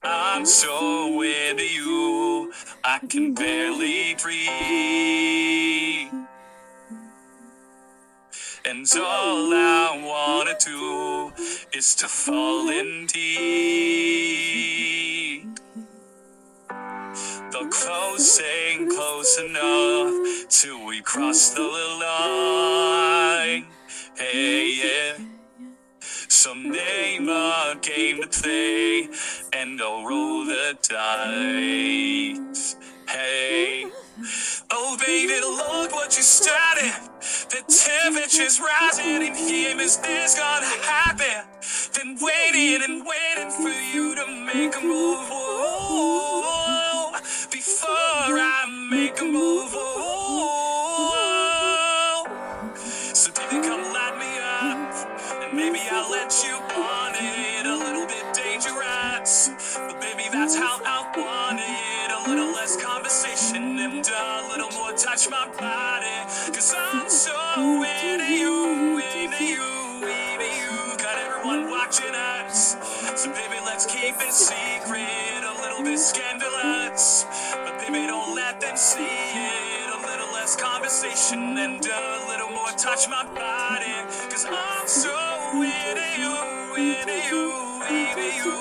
I'm so into you, I can barely breathe. And all I wanna do is to fall in deep. The close ain't close enough till we cross the line. Hey, yeah. Some name a game to play, and I'll roll the dice. Hey, oh baby, look what you started. The temperature's rising, and here is this gonna happen. Been waiting and waiting for you to make a move. Oh, before I make a move. Oh, so baby, come light me up, and maybe I'll let you on it. A little bit dangerous, but baby, that's how I want it. A little less conversation and a little more touch my body. Cause I'm so into you, into you, into you. Got everyone watching us, so baby, let's keep it secret. A little bit scandalous, but baby, don't let them see it. A little less conversation and a little more touch my body. Cause I'm so into you, into you, into you.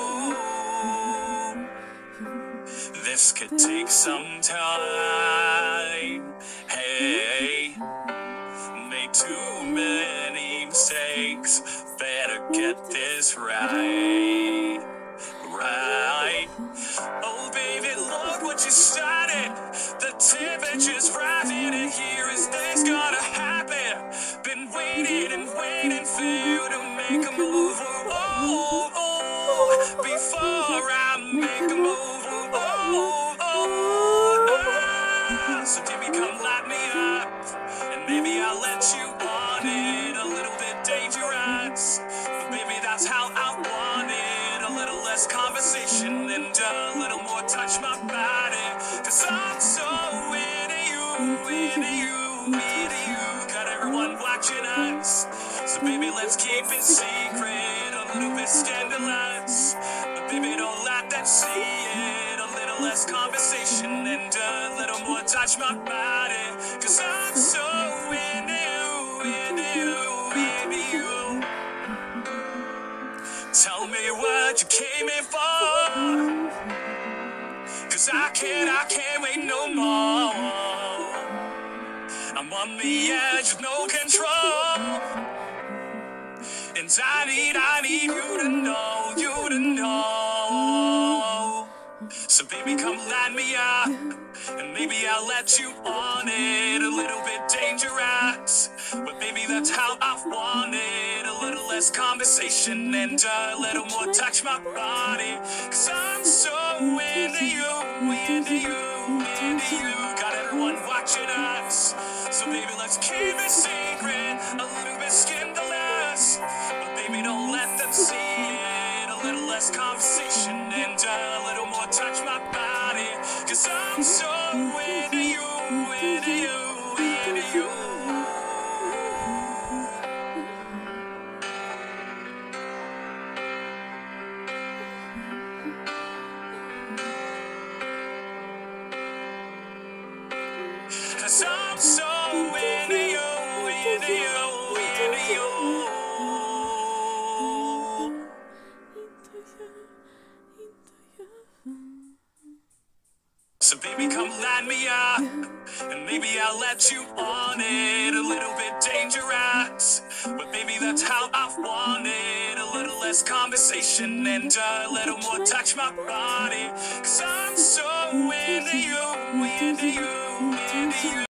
This could take some time. Hey, made too many mistakes. Better get this right. Right. Oh, baby, look what you started. The temperature's rising, and here is this gonna happen. Been waiting and waiting for you to make a move. Oh, oh, oh, before I make a move. Oh, oh, oh. So baby, come light me up, and maybe I'll let you on it. A little bit dangerous, but baby, that's how I want it. A little less conversation and a little more touch my body. Cause I'm so into you, into you, into you. Got everyone watching us, so baby, let's keep it secret. A little bit scandalous, but baby, don't let them see it. A little less conversation and a little more touch my body. Cause I'm so into you, into you, into you. Tell me what you came in for. Cause I can't wait no more. I'm on the edge of no control. And I need you to know, you to know. So baby, come light me up, and maybe I'll let you on it. A little bit dangerous, but baby, that's how I want it. A little less conversation and a little more touch my body. Cause I'm so into you, into you, into you. Got everyone watching us, so baby, let's keep it secret. A little bit scandalous, but baby, don't let them see it. A little less conversation and a little more touch my body. Cause I'm so into you, into you, into you. Cause I'm so into you, into you, into you. So baby, come light me up, and maybe I'll let you on it. A little bit dangerous, but baby, that's how I want it. A little less conversation and a little more touch my body. Cause I'm so into you, into you, into you.